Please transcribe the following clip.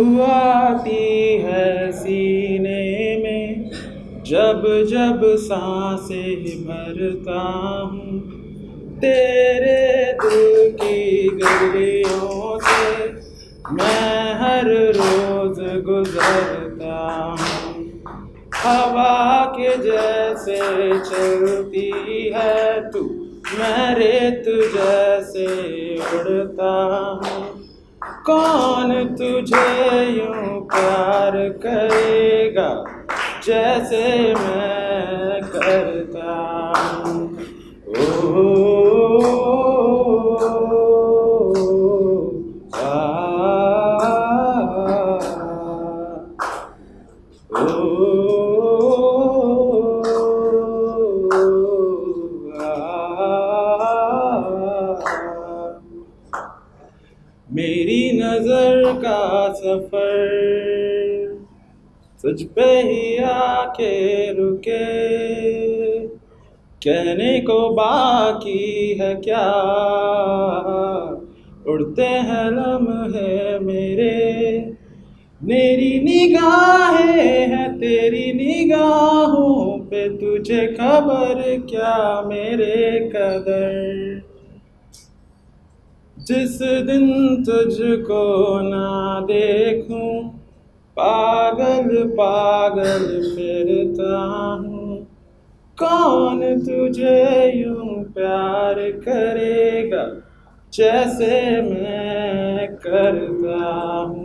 आती है सीने में जब जब सांसें भरता हूँ। तेरे दिल की गलियों से मैं हर रोज गुजरता हूँ। हवा के जैसे चलती है तू, मैं रेत जैसे उड़ता हूँ। कौन तुझे यूं प्यार करेगा जैसे मैं करता हूँ। मेरी नजर का सफर तुझ पे ही आके रुके, कहने को बाकी है क्या, उड़ते हैं लम्हे मेरे। मेरी निगाहें हैं तेरी निगाहों पे, तुझे खबर क्या मेरे कदर। जिस दिन तुझको ना देखूं पागल पागल फिरता हूँ। कौन तुझे यूं प्यार करेगा जैसे मैं करता हूँ।